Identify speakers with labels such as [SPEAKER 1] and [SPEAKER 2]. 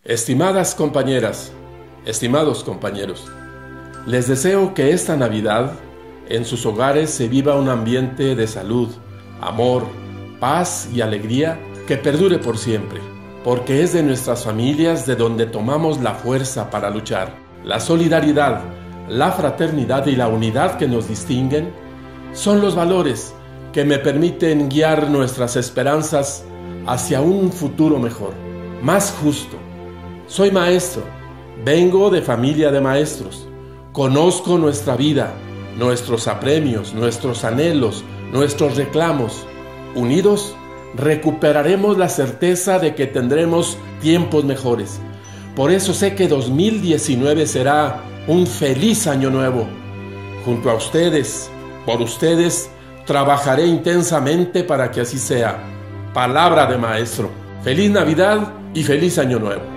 [SPEAKER 1] Estimadas compañeras, estimados compañeros, les deseo que esta Navidad en sus hogares se viva un ambiente de salud, amor, paz y alegría que perdure por siempre, porque es de nuestras familias de donde tomamos la fuerza para luchar. La solidaridad, la fraternidad y la unidad que nos distinguen son los valores que me permiten guiar nuestras esperanzas hacia un futuro mejor, más justo. Soy maestro, vengo de familia de maestros, conozco nuestra vida, nuestros apremios, nuestros anhelos, nuestros reclamos. Unidos, recuperaremos la certeza de que tendremos tiempos mejores. Por eso sé que 2019 será un feliz año nuevo. Junto a ustedes, por ustedes, trabajaré intensamente para que así sea. Palabra de maestro. Feliz Navidad y feliz año nuevo.